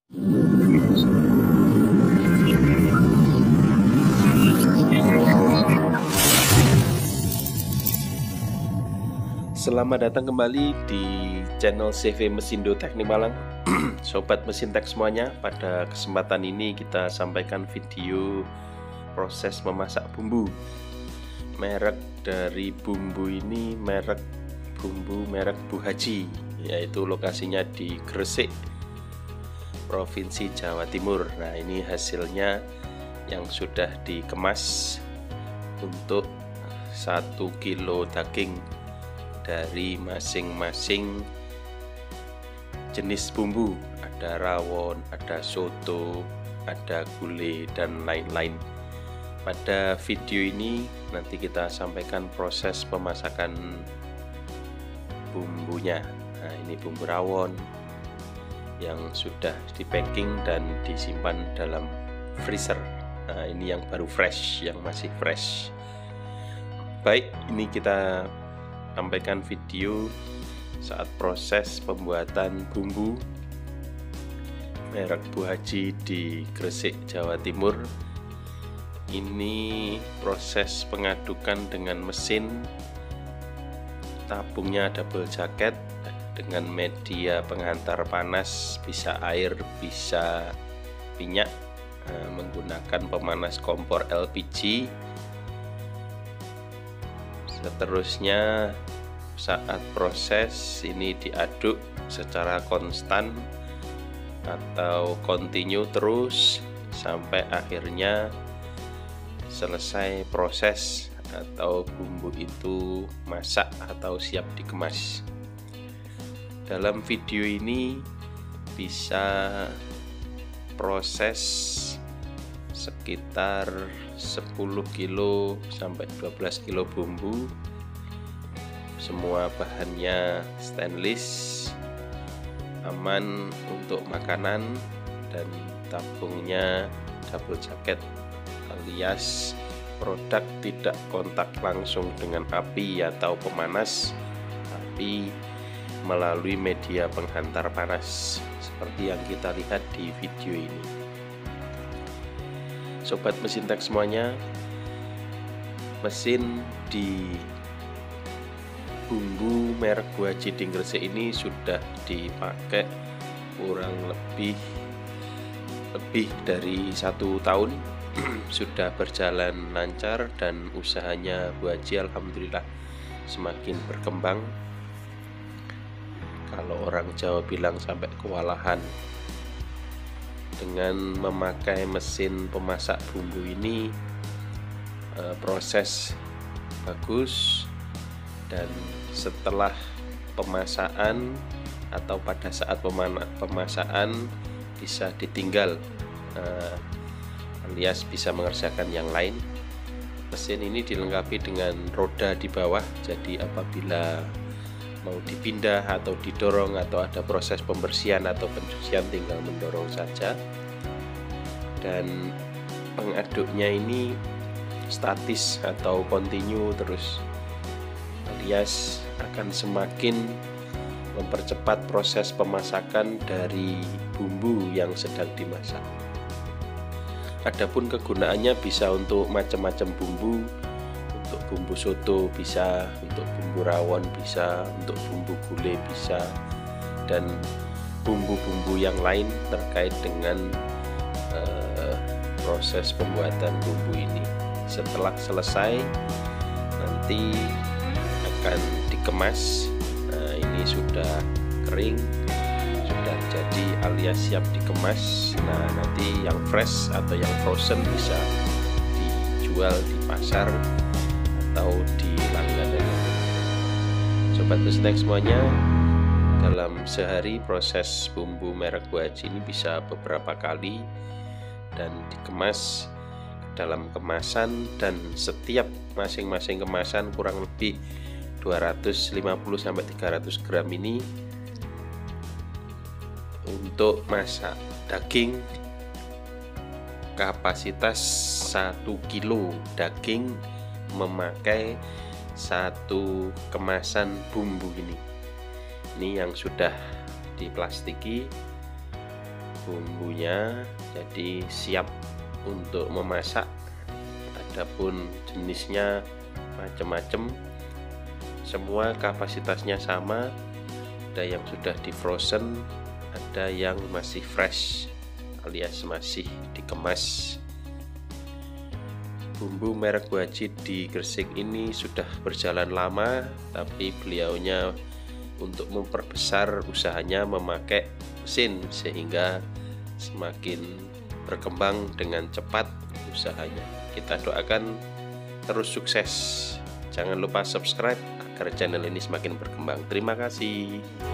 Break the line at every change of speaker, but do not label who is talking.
Selamat datang kembali di channel CV Mesindo Teknik Malang. Sobat mesin tek semuanya, pada kesempatan ini kita sampaikan video proses memasak bumbu. Merek dari bumbu ini merek Bu Haji, yaitu lokasinya di Gresik, Provinsi Jawa Timur. Nah, ini hasilnya yang sudah dikemas untuk 1 kilo daging dari masing-masing jenis bumbu. Ada rawon, ada soto, ada gulai, dan lain-lain. Pada video ini nanti kita sampaikan proses pemasakan bumbunya. Nah, ini bumbu rawon yang sudah di packing dan disimpan dalam freezer. Nah, ini yang baru fresh, yang masih fresh. Baik, ini kita sampaikan video saat proses pembuatan bumbu merek Bu Haji di Gresik, Jawa Timur. Ini proses pengadukan dengan mesin, tabungnya double jacket dengan media penghantar panas, bisa air, bisa minyak, menggunakan pemanas kompor LPG. Seterusnya saat proses ini diaduk secara konstan atau continue terus sampai akhirnya selesai proses atau bumbu itu masak atau siap dikemas. Dalam video ini bisa proses sekitar 10 kilo sampai 12 kilo bumbu. Semua bahannya stainless, aman untuk makanan, dan tabungnya double jacket alias produk tidak kontak langsung dengan api atau pemanas, tapi melalui media penghantar panas seperti yang kita lihat di video ini. Sobat mesin tek semuanya, mesin di bumbu merek Bu Haji di Gresik ini sudah dipakai kurang lebih dari 1 tahun. Sudah berjalan lancar dan usahanya Bu Haji alhamdulillah semakin berkembang. Kalau orang Jawa bilang sampai kewalahan. Dengan memakai mesin pemasak bumbu ini, proses bagus, dan setelah pemasakan atau pada saat pemasakan bisa ditinggal, alias bisa mengerjakan yang lain. Mesin ini dilengkapi dengan roda di bawah, jadi apabila mau dipindah atau didorong atau ada proses pembersihan atau pencucian tinggal mendorong saja. Dan pengaduknya ini statis atau continue terus, alias akan semakin mempercepat proses pemasakan dari bumbu yang sedang dimasak. Adapun kegunaannya bisa untuk macam-macam bumbu, untuk bumbu soto bisa, untuk bumbu rawon bisa, untuk bumbu gulai bisa, dan bumbu-bumbu yang lain terkait dengan proses pembuatan bumbu ini. Setelah selesai nanti akan dikemas. Nah, ini sudah kering, sudah jadi alias siap dikemas. Nah, nanti yang fresh atau yang frozen bisa dijual di pasar atau di langganan. Sobat snack semuanya, dalam sehari proses bumbu merek Bu Haji ini bisa beberapa kali dan dikemas dalam kemasan, dan setiap masing-masing kemasan kurang lebih 250-300 gram ini untuk masak daging. Kapasitas 1 kilo daging memakai 1 kemasan bumbu ini. Ini yang sudah diplastiki bumbunya, jadi siap untuk memasak. Adapun jenisnya macam-macam, semua kapasitasnya sama, ada yang sudah di frozen, ada yang masih fresh alias masih dikemas. Bumbu merek Wajid di Gresik ini sudah berjalan lama, tapi beliaunya untuk memperbesar usahanya memakai mesin sehingga semakin berkembang dengan cepat usahanya. Kita doakan terus sukses. Jangan lupa subscribe agar channel ini semakin berkembang. Terima kasih.